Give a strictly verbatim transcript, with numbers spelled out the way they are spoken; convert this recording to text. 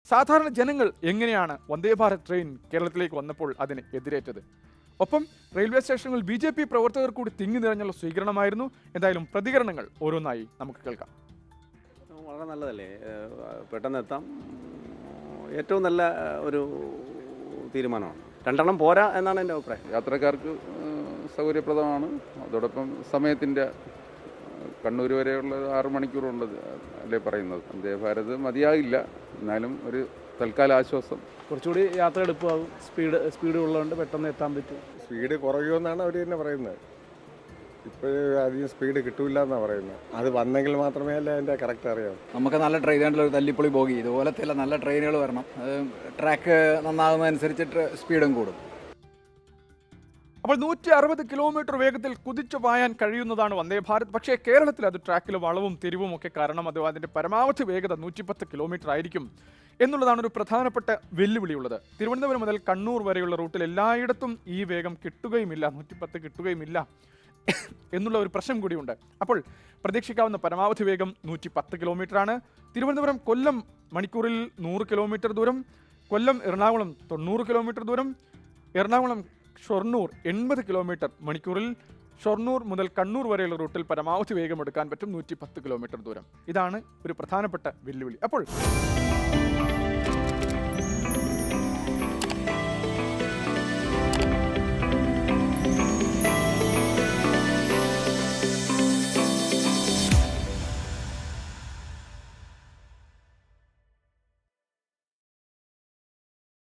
സാധാരണ ജനങ്ങൾ എങ്ങനെയാണ് വന്ദേ ഭാരത് ട്രെയിൻ കേരളത്തിലേക്ക് വന്നപ്പോൾ അതിന് എതിരേറ്റത്? ഒപ്പം റെയിൽവേ സ്റ്റേഷനുകളിൽ ബി ജെ പി പ്രവർത്തകർ കൂടി തിങ്ങി നിറഞ്ഞുള്ള സ്വീകരണമായിരുന്നു. എന്തായാലും പ്രതികരണങ്ങൾ ഓരോന്നായി നമുക്ക് കേൾക്കാം. വളരെ നല്ലതല്ലേ, പെട്ടെന്ന് എത്താം. ഏറ്റവും നല്ല ഒരു തീരുമാനമാണ്. രണ്ടെണ്ണം പോരാ എന്നാണ് എൻ്റെ അഭിപ്രായം. യാത്രക്കാർക്ക് സൗകര്യപ്രദമാണ്. അതോടൊപ്പം സമയത്തിൻ്റെ കണ്ണൂർ വരെയുള്ള ആറ് മണിക്കൂറുള്ളത് അല്ലേ പറയുന്നത്. വന്ദേ ഭാരത് മതിയാകില്ല, എന്നാലും ഒരു തൽക്കാല ആശ്വാസം. കുറച്ചുകൂടി യാത്ര എളുപ്പമാകും. സ്പീഡ് സ്പീഡ് ഉള്ളതുകൊണ്ട് പെട്ടെന്ന് എത്താൻ പറ്റും. സ്പീഡ് കുറയുമെന്നാണ് അവർ തന്നെ പറയുന്നത്. ഇപ്പോഴും അധികം സ്പീഡ് കിട്ടൂല എന്നാണ് പറയുന്നത്. അത് വന്നെങ്കിൽ മാത്രമേ അല്ലേ അതിൻ്റെ കറക്റ്റ് അറിയാം. നമുക്ക് നല്ല ട്രെയിൻ ഒരു തല്ലിപ്പൊളി പോകി ഇതുപോലത്തെ നല്ല ട്രെയിനുകൾ വരണം. ട്രാക്ക് നന്നാകുന്നതനുസരിച്ച് സ്പീഡും കൂടും. അപ്പോൾ നൂറ്റി അറുപത് കിലോമീറ്റർ വേഗത്തിൽ കുതിച്ചു പായാൻ കഴിയുന്നതാണ് വന്ദേ ഭാരത്. പക്ഷേ കേരളത്തിൽ അത് ട്രാക്കിൽ വളവും തിരിവും ഒക്കെ കാരണം അത് അതിൻ്റെ പരമാവധി വേഗത നൂറ്റിപ്പത്ത് കിലോമീറ്റർ ആയിരിക്കും എന്നുള്ളതാണ് ഒരു പ്രധാനപ്പെട്ട വെല്ലുവിളിയുള്ളത്. തിരുവനന്തപുരം മുതൽ കണ്ണൂർ വരെയുള്ള റൂട്ടിൽ എല്ലായിടത്തും ഈ വേഗം കിട്ടുകയുമില്ല, നൂറ്റിപ്പത്ത് കിട്ടുകയുമില്ല എന്നുള്ള ഒരു പ്രശ്നം കൂടിയുണ്ട്. അപ്പോൾ പ്രതീക്ഷിക്കാവുന്ന പരമാവധി വേഗം നൂറ്റി പത്ത് കിലോമീറ്ററാണ്. തിരുവനന്തപുരം കൊല്ലം മണിക്കൂറിൽ നൂറ് കിലോമീറ്റർ ദൂരം, കൊല്ലം എറണാകുളം തൊണ്ണൂറ് കിലോമീറ്റർ ദൂരം, എറണാകുളം ഷൊർണൂർ എൺപത് കിലോമീറ്റർ മണിക്കൂറിൽ, ഷൊർണൂർ മുതൽ കണ്ണൂർ വരെയുള്ള റൂട്ടിൽ പരമാവധി വേഗം എടുക്കാൻ പറ്റും നൂറ്റി പത്ത് കിലോമീറ്റർ ദൂരം. ഇതാണ് ഒരു പ്രധാനപ്പെട്ട വെല്ലുവിളി. അപ്പോൾ